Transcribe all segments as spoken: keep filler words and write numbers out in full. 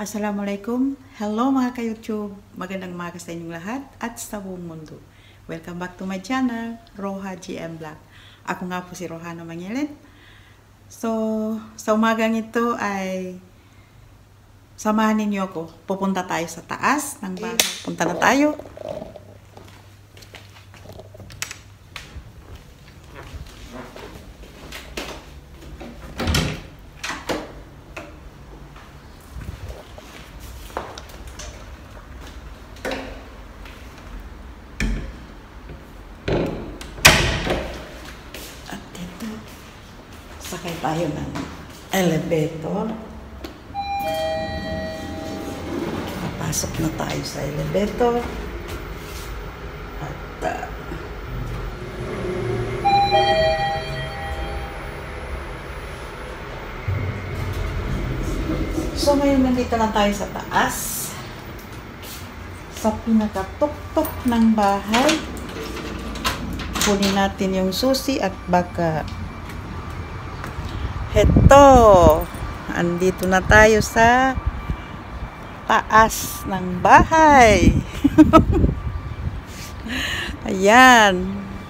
Assalamualaikum. Hello mga ka-YouTube. Magandang umaga sa inyong lahat at sa buong mundo. Welcome back to my channel, Roha G M Vlog. Ako nga po si Rohana Mangilin. So, sa umagang ito ay samahan ninyo ako. Pupunta tayo sa taas ng bahay. Punta na tayo. Sakay tayo ng elevator. Papasok na tayo sa elevator. At uh, so ngayon nandito lang tayo sa taas. Sa pinakatuktok ng bahay. Kunin natin yung susi at baka Heto, andito na tayo sa taas ng bahay. Ayan.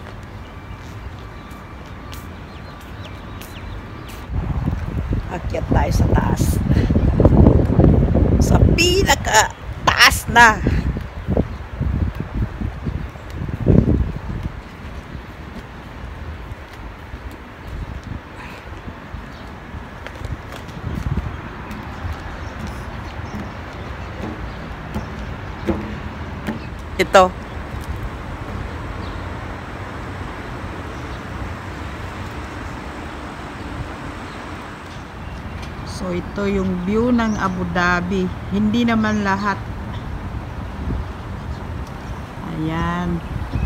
Akyat tayo sa taas. Sa pinaka taas na. Ito. So ito yung view ng Abu Dhabi. Hindi naman lahat. Ayan.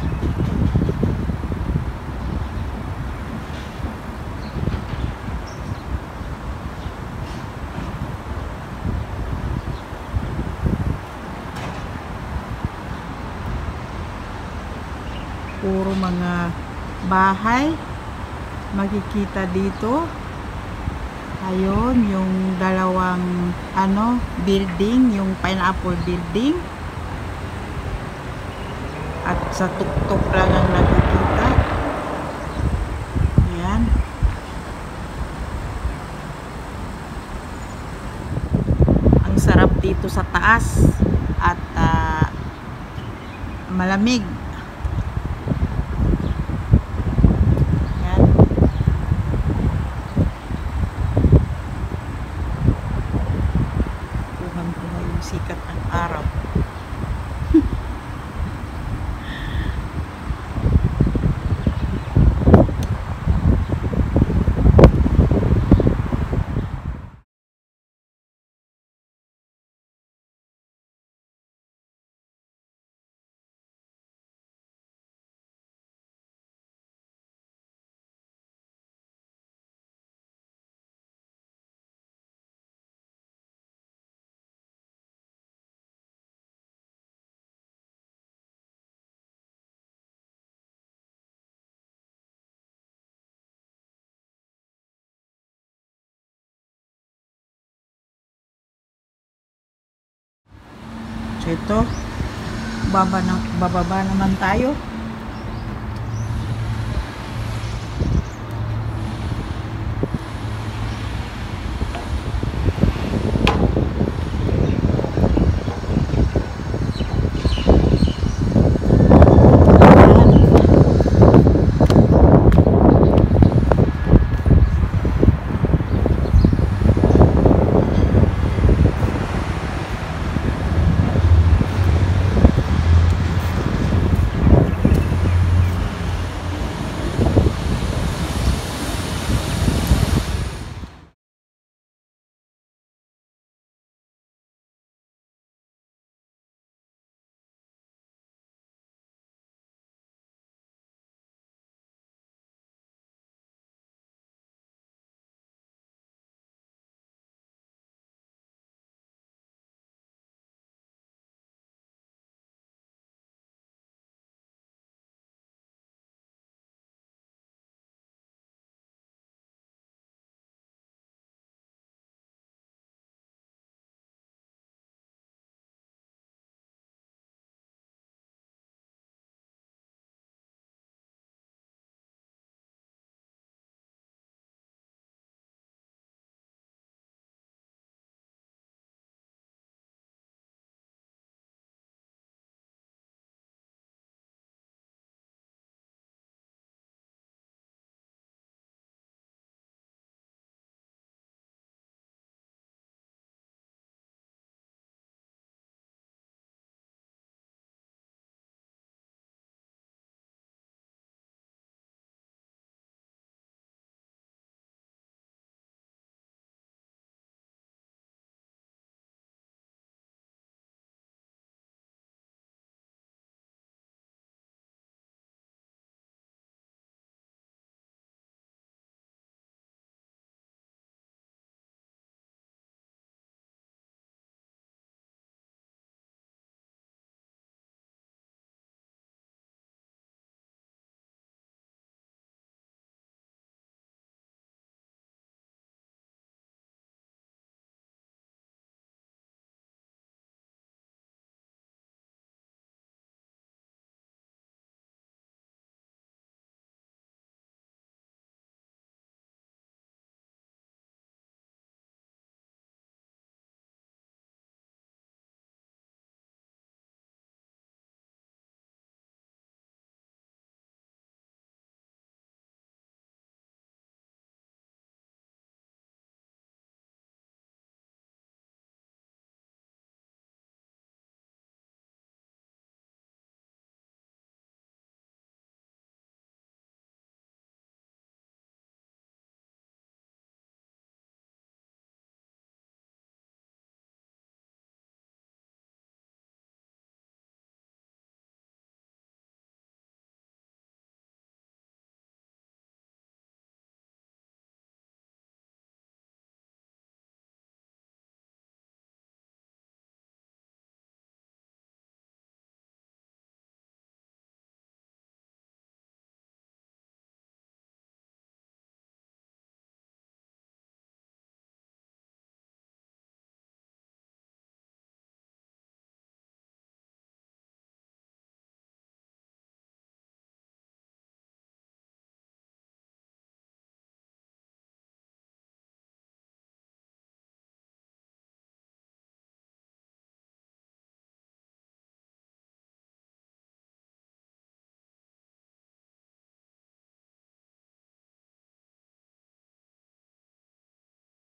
Puro mga bahay makikita dito. Ayun, yung dalawang ano, building, yung Pineapple Building. At sa tuktok lang ang nakikita. Ayan. Ang sarap dito sa taas at uh, malamig. Sikat ng araw. So ito, baba na, bababa naman tayo.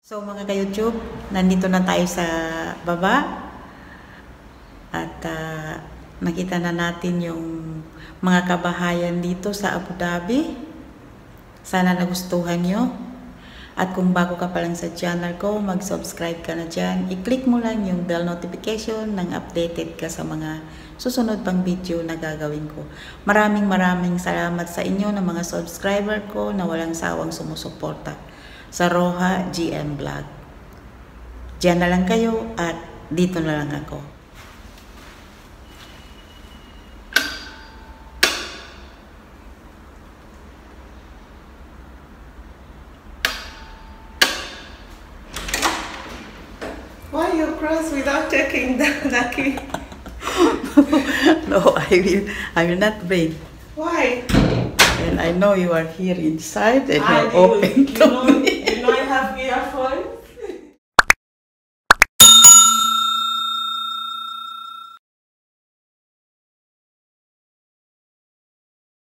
So mga ka-YouTube, nandito na tayo sa baba at uh, nakita na natin yung mga kabahayan dito sa Abu Dhabi. Sana nagustuhan nyo. At kung bago ka pa lang sa channel ko, mag-subscribe ka na dyan. I-click mo lang yung bell notification nang updated ka sa mga susunod pang video na gagawin ko. Maraming maraming salamat sa inyo na mga subscriber ko na walang sawang sumusuporta sa Roha G M Vlog. Diyan na lang kayo at dito na lang ako. Why you cross without checking the, the key? No, I will, I will not break. Why? And I know you are here inside and I you're do. open You to know, me. you know I have earphone.